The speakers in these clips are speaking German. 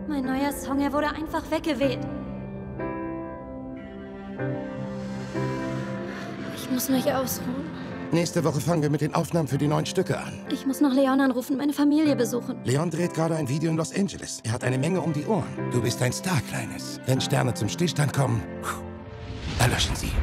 Mein neuer Song, er wurde einfach weggeweht. Ich muss mich ausruhen. Nächste Woche fangen wir mit den Aufnahmen für die neuen Stücke an. Ich muss noch Leon anrufen, meine Familie besuchen. Leon dreht gerade ein Video in Los Angeles. Er hat eine Menge um die Ohren. Du bist ein Star, Kleines. Wenn Sterne zum Stillstand kommen, erlöschen sie.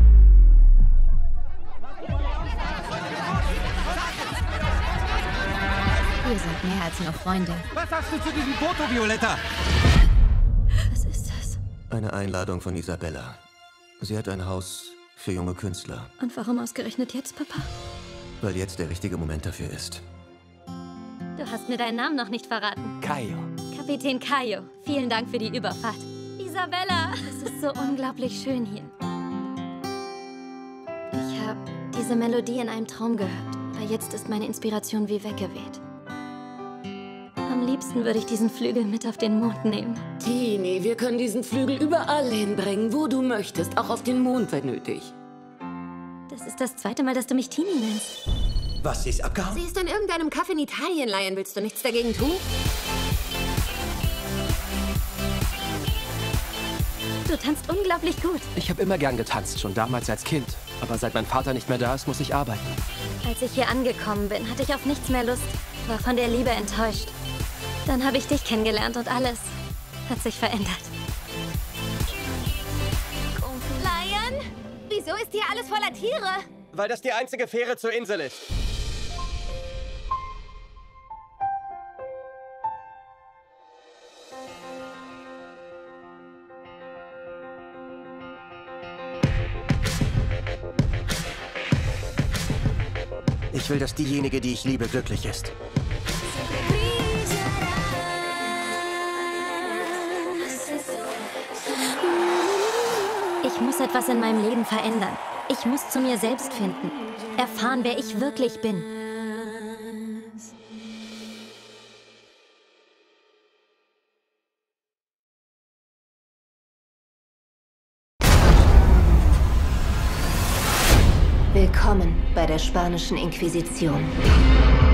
Wir sind mehr als nur Freunde. Was sagst du zu diesem Foto, Violetta? Was ist das? Eine Einladung von Isabella. Sie hat ein Haus für junge Künstler. Und warum ausgerechnet jetzt, Papa? Weil jetzt der richtige Moment dafür ist. Du hast mir deinen Namen noch nicht verraten. Kaio. Kapitän Kaio, vielen Dank für die Überfahrt. Isabella, es ist so unglaublich schön hier. Ich habe diese Melodie in einem Traum gehört, aber jetzt ist meine Inspiration wie weggeweht. Am liebsten würde ich diesen Flügel mit auf den Mond nehmen. Teenie, wir können diesen Flügel überall hinbringen, wo du möchtest, auch auf den Mond, wenn nötig. Das ist das zweite Mal, dass du mich Teenie nennst. Was, sie ist abgehauen? Sie ist in irgendeinem Kaff in Italien leihen. Willst du nichts dagegen tun? Du tanzt unglaublich gut. Ich habe immer gern getanzt, schon damals als Kind. Aber seit mein Vater nicht mehr da ist, muss ich arbeiten. Als ich hier angekommen bin, hatte ich auf nichts mehr Lust, war von der Liebe enttäuscht. Dann habe ich dich kennengelernt und alles hat sich verändert. Lion? Wieso ist hier alles voller Tiere? Weil das die einzige Fähre zur Insel ist. Ich will, dass diejenige, die ich liebe, glücklich ist. Ich muss etwas in meinem Leben verändern. Ich muss zu mir selbst finden. Erfahren, wer ich wirklich bin. Willkommen bei der spanischen Inquisition.